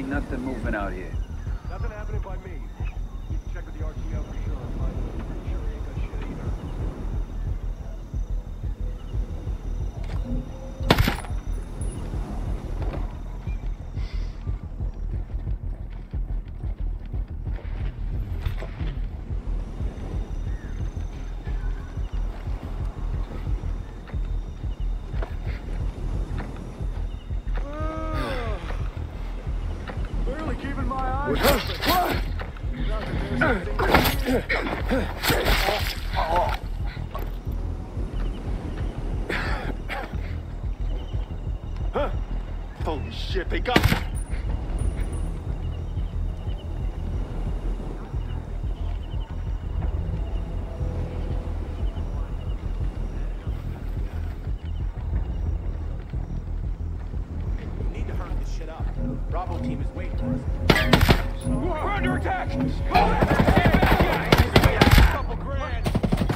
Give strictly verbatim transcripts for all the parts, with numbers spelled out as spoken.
Ain't nothing moving out here. Nothing happening by me. Need to check with the R T O for sure. I'm pretty sure he ain't got shit either. Barely keeping my eyes open. Huh? Holy shit, they got me. We need to hurry this shit up. Bravo team is waiting for us. We're under attack! Go ahead! Couple grand!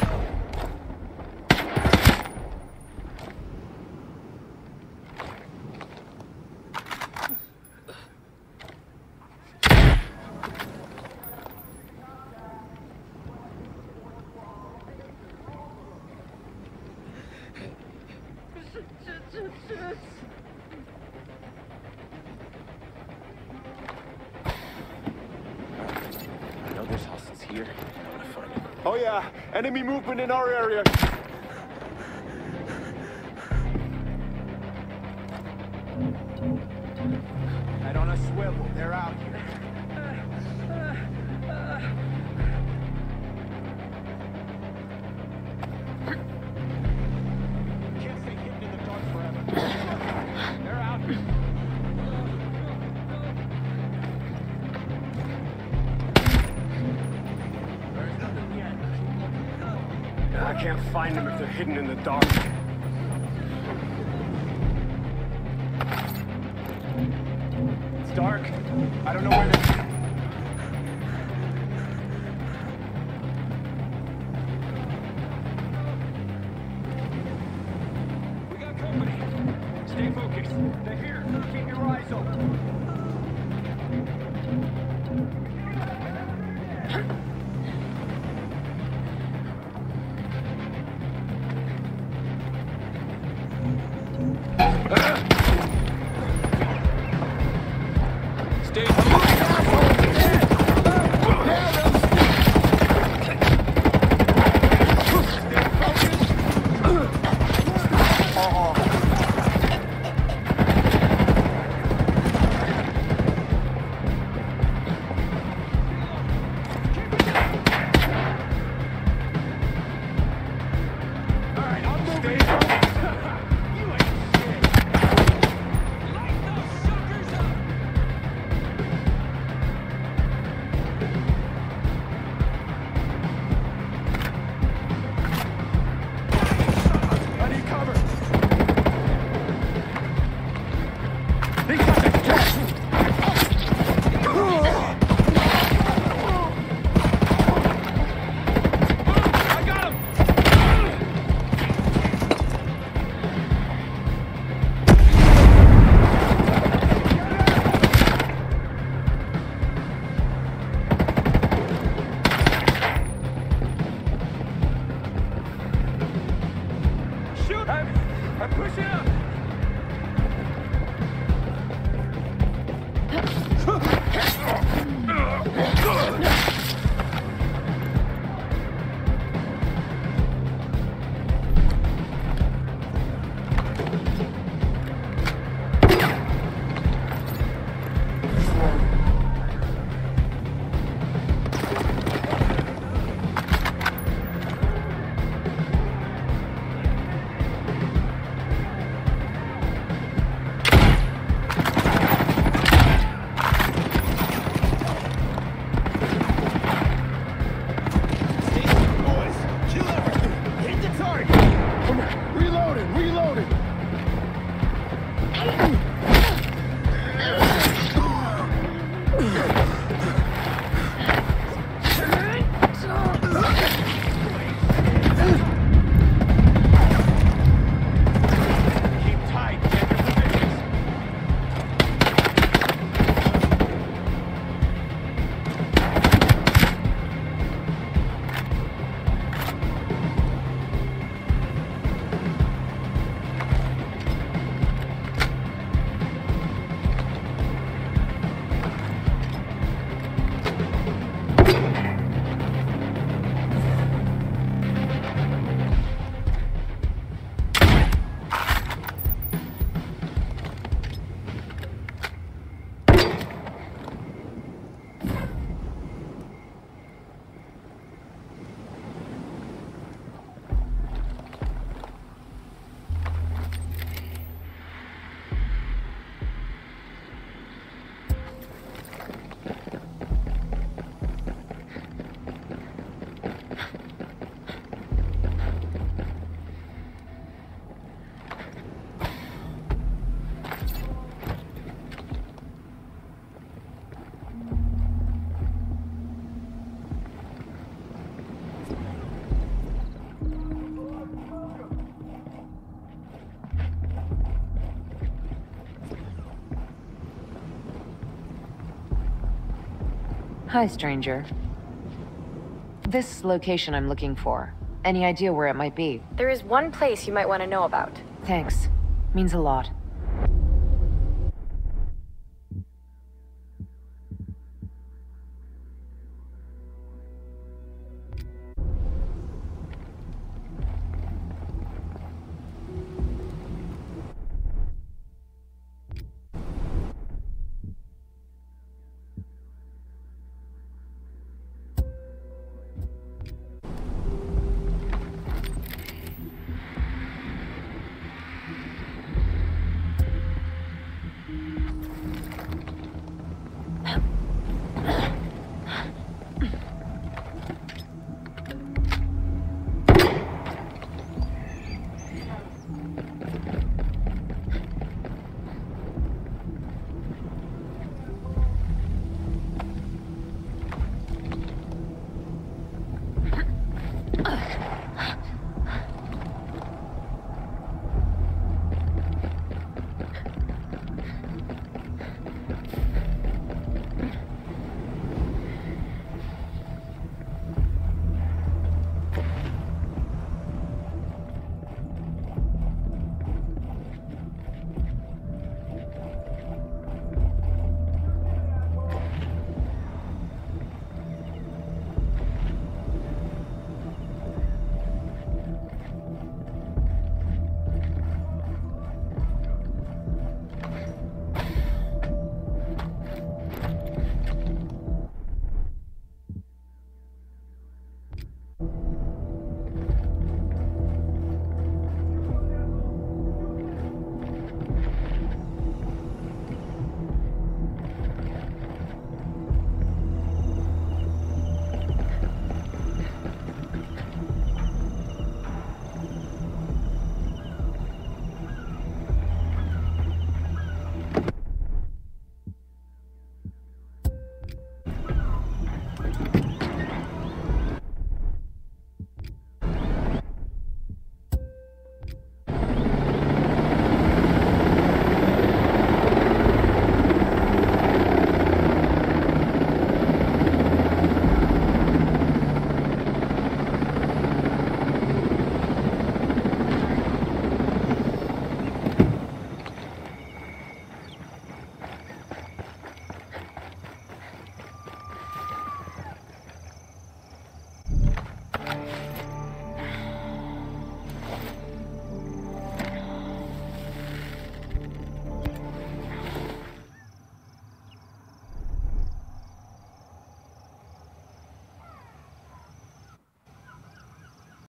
I know there's hostiles here. I'm gonna find them. Oh yeah, enemy movement in our area. Head on a swivel. They're out here. Can't stay hidden in the dark forever. They're out here. There's nothing yet. I can't find them if they're hidden in the dark. It's dark. I don't know where they're... We got company. Stay focused. They're here. Keep your eyes open. Stay Hi, stranger. This location I'm looking for. Any idea where it might be? There is one place you might want to know about. Thanks. Means a lot.